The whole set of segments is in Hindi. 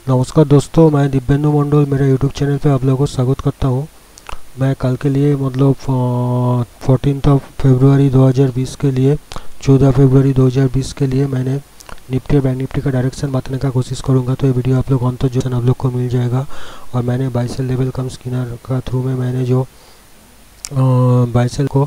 नमस्कार दोस्तों, मैं दिव्येंदु मंडल मेरे यूट्यूब चैनल पे आप लोगों को स्वागत करता हूँ। मैं कल के लिए मतलब 14 फरवरी 2020 के लिए 14 फरवरी 2020 के लिए मैंने निफ्टी और बैंक निफ्टी का डायरेक्शन बताने का कोशिश करूँगा। तो ये वीडियो आप लोग अंत जो आप लोग को मिल जाएगा। और मैंने buy sell level cum screener का थ्रू में मैंने जो बाइसेल को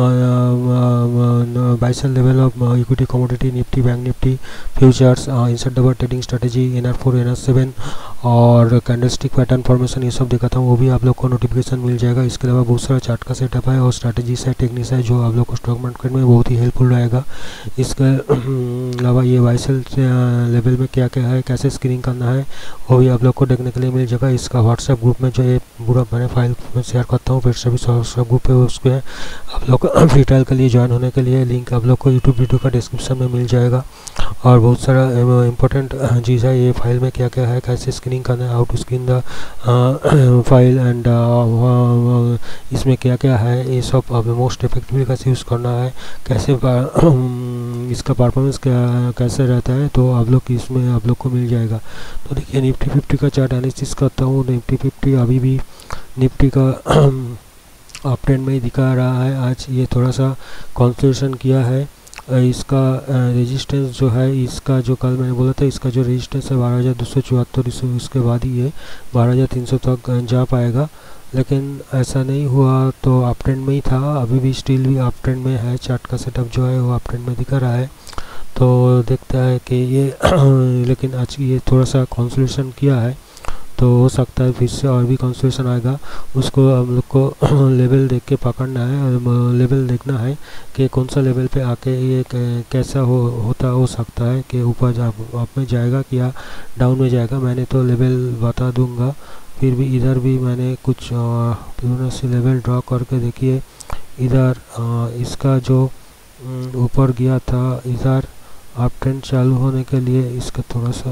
buy sell level of equity commodity Nifty bank Nifty futures insert double trading strategy NR4 NR7 और कैंडलस्टिक पैटर्न फॉर्मेशन ये सब दिखाता हूँ। वो भी आप लोग को नोटिफिकेशन मिल जाएगा। इसके अलावा बहुत सारा चार्ट का सेटअप है और स्ट्रैटेजीज है, टेक्निक्स है जो आप लोग को स्टॉक मार्केट में बहुत ही हेल्पफुल रहेगा। इसके अलावा ये बाइसेल लेवल में क्या क्या है, कैसे स्क्रीनिंग करना है, वो भी आप लोग को देखने के लिए मिल जाएगा। इसका व्हाट्सएप ग्रुप में जो ये पूरा मैंने फाइल शेयर करता हूँ, फिर सभी व्हाट्सएप ग्रुप पे उसके आप लोग फ्री ट्रायल के लिए ज्वाइन होने के लिए लिंक आप लोग को यूट्यूब वीडियो का डिस्क्रिप्शन में मिल जाएगा। और बहुत सारा इंपॉर्टेंट चीज़ है ये फाइल में क्या क्या है, कैसे स्क्रीनिंग करना है, how to screen the file and इसमें क्या क्या है, ये सब मोस्ट इफेक्टिवली कैसे यूज़ करना है, कैसे इसका परफॉर्मेंस कैसे रहता है, तो आप लोग इसमें आप लोग को मिल जाएगा। तो देखिए निफ्टी 50 का चार्ट एनालिसिस करता हूँ। निफ्टी 50 अभी भी निफ्टी का अप ट्रेंड में ही दिखा रहा है। आज ये थोड़ा सा कंसोलिडेशन किया है। इसका रेजिस्टेंस जो है, इसका जो कल मैंने बोला था, इसका जो रेजिस्टेंस है 12,274, इसके बाद ही ये 12,300 तक जा पाएगा। लेकिन ऐसा नहीं हुआ, तो अप ट्रेंड में ही था, अभी भी स्टिल भी अप ट्रेंड में है। चार्ट का सेटअप जो है वो अप ट्रेंड में दिखा रहा है। तो देखता है कि ये लेकिन आज ये थोड़ा सा कंसोलिडेशन किया है, तो हो सकता है फिर से और भी कंसोलिडेशन आएगा। उसको हम लोग को लेवल देख के पकड़ना है और लेवल देखना है कि कौन सा लेवल पे आके ये कैसा हो सकता है कि ऊपर आप में जाएगा या डाउन में जाएगा। मैंने तो लेवल बता दूंगा, फिर भी इधर भी मैंने कुछ फिबोनाची लेवल ड्रॉ करके देखिए। इधर इसका जो ऊपर गया था, इधर अप ट्रेंड चालू होने के लिए इसका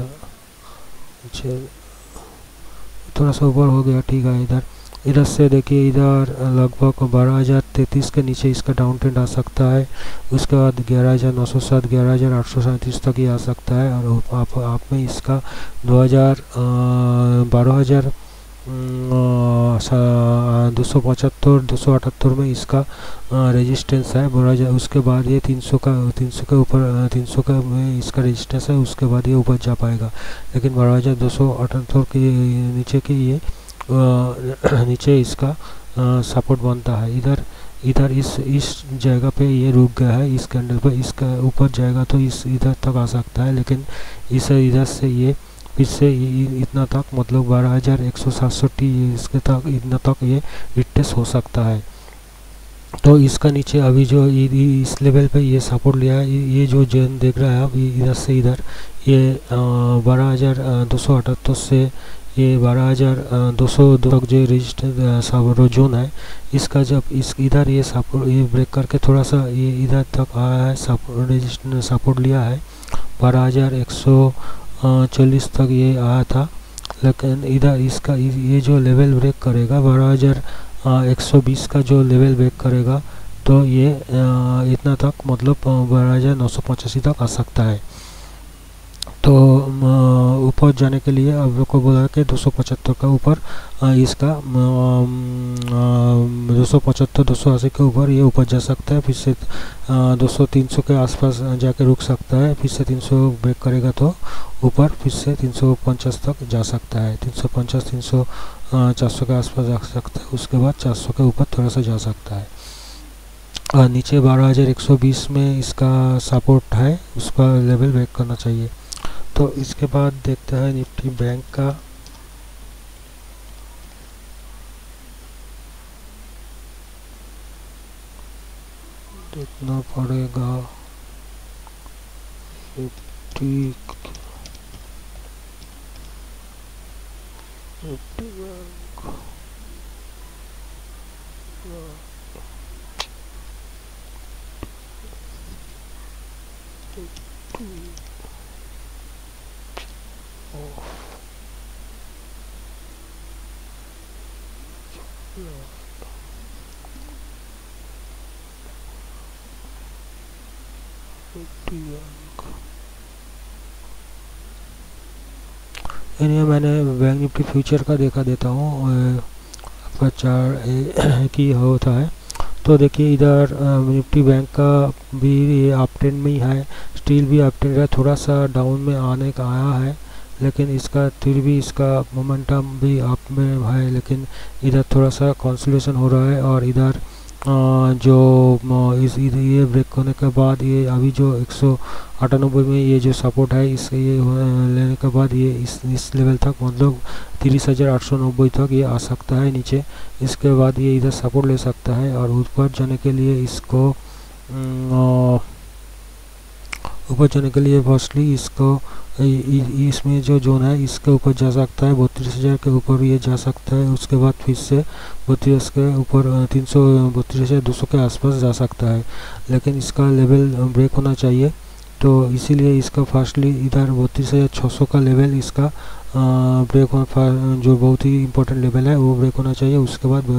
थोड़ा सा ऊपर हो गया, ठीक है। इधर से देखिए, इधर लगभग 12,033 के नीचे इसका डाउन ट्रेंड आ सकता है। उसके बाद 11,907 11,837 तक ही आ सकता है। और आप में इसका 12,000 275 278 में इसका रेजिस्टेंस है। उसके बाद ये 300 के ऊपर 300 का में इसका रेजिस्टेंस है। उसके बाद ये ऊपर जा पाएगा, लेकिन 12,278 के नीचे के ये नीचे इसका सपोर्ट बनता है। इधर इस जगह पे ये रुक गया है, इस कैंडल पे। इसका ऊपर जाएगा तो इस इधर तक आ सकता है, लेकिन इधर से ये फिर से इतना तक, मतलब 12,167 इसके तक, इतना तक ये रिट्रेस हो सकता है। तो इसका नीचे अभी जो इस लेवल पे ये सपोर्ट लिया है, ये जो जोन देख रहा है आप, इधर से इधर ये 12,278 से ये 12,200 तक जो रेजिस्टेंस जोन है, इसका जब इधर ये सपोर्ट ये ब्रेक करके थोड़ा सा ये इधर तक आया है, सपोर्ट लिया है 12,140 तक ये आया था। लेकिन इधर इसका ये जो लेवल ब्रेक करेगा 12,120 का जो लेवल ब्रेक करेगा, तो ये इतना तक, मतलब 12,985 तक आ सकता है। तो ऊपर जाने के लिए आप लोग को बोला कि 275 का ऊपर इसका 275 280 के ऊपर ये ऊपर जा सकता है। फिर से 200 300 के आसपास जाके रुक सकता है। फिर से 300 ब्रेक करेगा तो ऊपर फिर से 350 तक जा सकता है। 350 300 400 के आसपास जा सकता है। उसके बाद 400 के ऊपर थोड़ा सा जा सकता है। नीचे 12,120 में इसका सपोर्ट है, उसका लेवल ब्रेक करना चाहिए। तो इसके बाद देखते हैं निफ्टी बैंक का। देखना पड़ेगा निफ्टी बैंक। इन्हें मैंने बैंक निफ्टी फ्यूचर का देखा देता हूँ आपका चार की होता है। तो देखिए इधर निफ्टी बैंक का भी अप ट्रेंड में ही है, स्टील भी अप ट्रेंड है, थोड़ा सा डाउन में आने का आया है, लेकिन इसका फिर भी इसका मोमेंटम भी अप में है, लेकिन इधर थोड़ा सा कंसोलिडेशन हो रहा है। और इधर इस इधर ये ब्रेक होने के बाद ये अभी जो 198 में ये जो सपोर्ट है इसके ये लेने के बाद ये इस लेवल तक मतलब 30,890 तक ये आ सकता है नीचे। इसके बाद ये इधर सपोर्ट ले सकता है और ऊपर जाने के लिए इसको ऊपर जाने के लिए फर्स्टली इसको इसमें जो जोन है इसके ऊपर जा सकता है, 32,000 के ऊपर ये जा सकता है। उसके बाद फिर से 32 के ऊपर 32,200 के आसपास जा सकता है, लेकिन इसका लेवल ब्रेक होना चाहिए। तो इसीलिए इसका फर्स्टली इधर 32,600 का लेवल इसका ब्रेक जो बहुत ही इंपॉर्टेंट लेवल है वो ब्रेक होना चाहिए। उसके बाद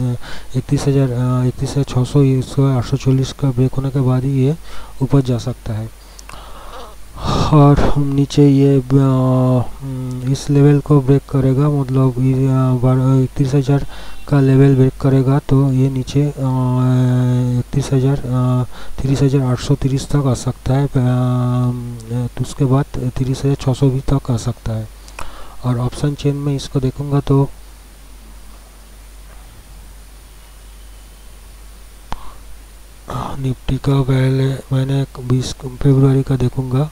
31,600 इसका 840 का ब्रेक होने के बाद ही ये ऊपर जा सकता है। और नीचे ये इस लेवल को ब्रेक करेगा, मतलब 31,000 का लेवल ब्रेक करेगा तो ये नीचे 30,830 तक आ सकता है। तो उसके बाद 30,600 भी तक आ सकता है। और ऑप्शन चेन में इसको देखूंगा तो निफ्टी का पहले मैंने 20 फरवरी का देखूंगा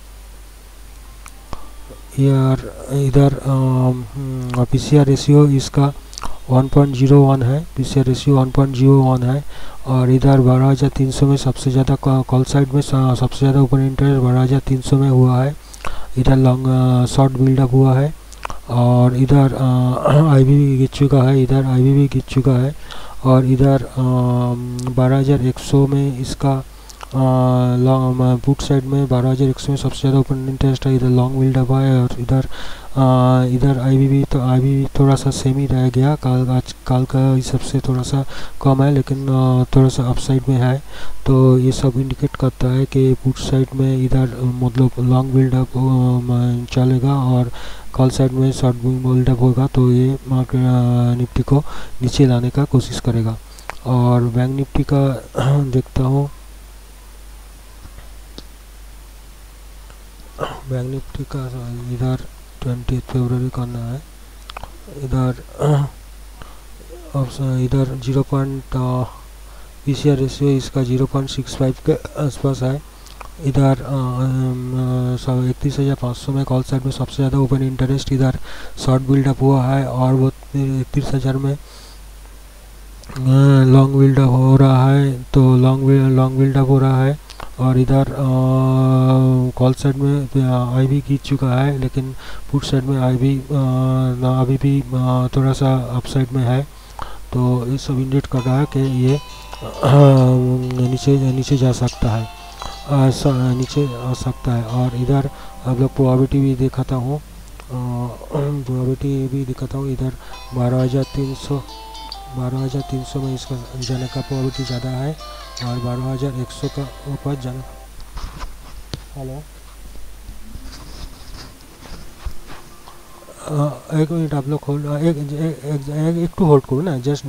यार। इधर पीसीआर रेशियो इसका 1.01 है, पीसीआर रेशियो 1.01 है। और इधर 12,300 में सबसे ज़्यादा कॉल साइड में सबसे ज़्यादा ओपन इंटरेस्ट 12,300 में हुआ है। इधर लॉन्ग शॉर्ट बिल्डअप हुआ है और इधर आईवी भी गिर चुका है, इधर आईवी भी गिर चुका है। और इधर 12,100 में इसका पुट साइड में 12,100 में सबसे ज़्यादा ओपन इंटरेस्ट है। इधर लॉन्ग बिल्डअप है और इधर आईवी भी थोड़ा सा सेम ही रह गया, काल का सबसे थोड़ा सा कम है, लेकिन थोड़ा सा अपसाइड में है। तो ये सब इंडिकेट करता है कि पुट साइड में इधर मतलब लॉन्ग बिल्डअप चलेगा और कॉल साइड में शॉर्ट बिल्डअप होगा, तो ये मार्केट निफ्टी को नीचे लाने का कोशिश करेगा। और बैंक निफ्टी का देखता हूँ, बैंक निफ्टी का इधर 20 फरवरी करना है। इधर 0. पीसीआर रेशियो इसका 0.65 के आसपास है। इधर 31,500 में कॉल साइड में सबसे ज़्यादा ओपन इंटरेस्ट इधर शॉर्ट बिल्डअप हुआ है और वो 31,000 में लॉन्ग बिल्डअप हो रहा है। तो लॉन्ग बिल्डअप हो रहा है और इधर कॉल साइड में आई भी गिर चुका है, लेकिन पुट साइड में आई भी अभी भी थोड़ा सा अपसाइड में है। तो ये सब इंडिकेट कर रहा है कि ये नीचे जा सकता है, नीचे आ सकता है। और इधर आप लोग प्रोबेबिलिटी भी दिखाता हूँ, इधर 12,300 में इसका जाने का प्रोबेबिलिटी ज़्यादा है और 12,100 का ऊपर जाने। हेलो, एक मिनट आप लोग होल्ड, एक टू होल्ड करो ना, just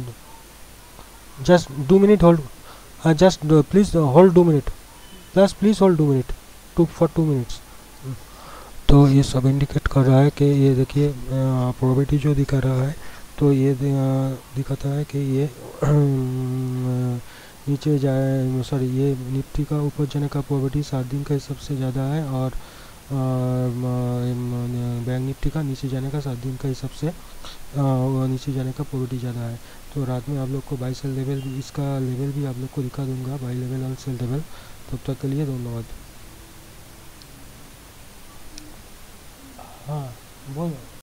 2 minute hold, just please hold 2 minute, please hold 2 minute, for 2 minutes. तो ये सब इंडिकेट कर रहा है कि ये देखिए प्रोबेबिलिटी जो दिखा रहा है, तो ये दिखाता है कि ये नीचे जाए, सॉरी ये निफ्टी का ऊपर जाने का प्रोबेबिलिटी 7 दिन का सबसे ज़्यादा है और बैंक निफ्टी का नीचे जाने का 7 दिन का हिसाब से नीचे जाने का प्रोबेबिलिटी ज़्यादा है। तो रात में आप लोग को बाई सेल लेवल, इसका लेवल भी आप लोग को दिखा दूंगा, बाई लेवल और सेल लेवल। तब तक के लिए धन्यवाद। हाँ बोलो।